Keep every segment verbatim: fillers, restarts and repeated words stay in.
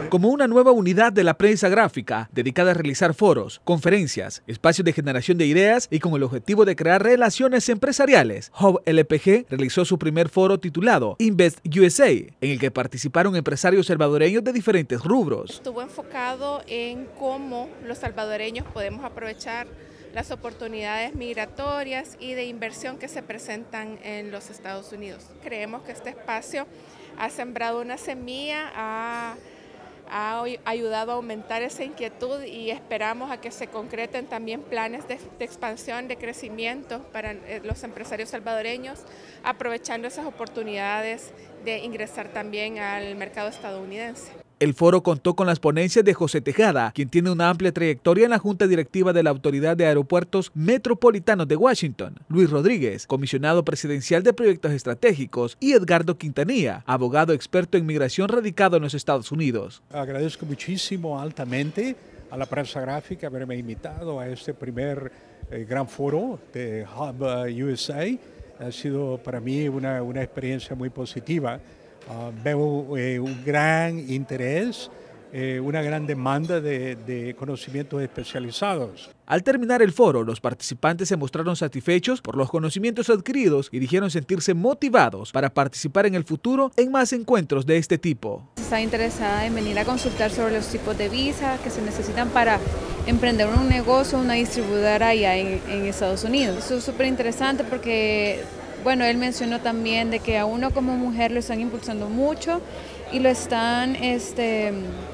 como una nueva unidad de la prensa gráfica dedicada a realizar foros, conferencias, espacios de generación de ideas y con el objetivo de crear relaciones empresariales. Hub L P G realizó su primer foro titulado Invest U S A, en el que participaron empresarios salvadoreños de diferentes rubros. Estuvo enfocado en cómo los salvadoreños podemos aprovechar las oportunidades migratorias y de inversión que se presentan en los Estados Unidos. Creemos que este espacio ha sembrado una semilla, ha, ha ayudado a aumentar esa inquietud y esperamos a que se concreten también planes de, de expansión, de crecimiento para los empresarios salvadoreños, aprovechando esas oportunidades de ingresar también al mercado estadounidense. El foro contó con las ponencias de José Tejada, quien tiene una amplia trayectoria en la Junta Directiva de la Autoridad de Aeropuertos Metropolitanos de Washington, Luis Rodríguez, comisionado presidencial de proyectos estratégicos, y Edgardo Quintanilla, abogado experto en migración radicado en los Estados Unidos. Agradezco muchísimo altamente a la prensa gráfica haberme invitado a este primer eh, gran foro de Hub U S A. Ha sido para mí una, una experiencia muy positiva. Uh, veo eh, un gran interés, eh, una gran demanda de, de conocimientos especializados. Al terminar el foro, los participantes se mostraron satisfechos por los conocimientos adquiridos y dijeron sentirse motivados para participar en el futuro en más encuentros de este tipo. Está interesada en venir a consultar sobre los tipos de visa que se necesitan para emprender un negocio, una distribuidora allá en, en Estados Unidos. Eso es súper interesante porque bueno, él mencionó también de que a uno como mujer lo están impulsando mucho y lo están este,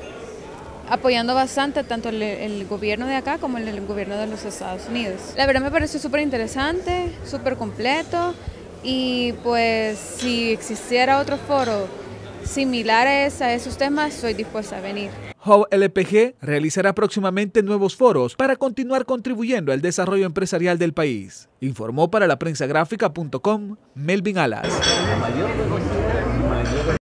apoyando bastante tanto el, el gobierno de acá como el, el gobierno de los Estados Unidos. La verdad me pareció súper interesante, súper completo y pues si existiera otro foro similares a esos temas, estoy dispuesta a venir. Hub L P G realizará próximamente nuevos foros para continuar contribuyendo al desarrollo empresarial del país. Informó para la prensa gráfica punto com Melvin Alas.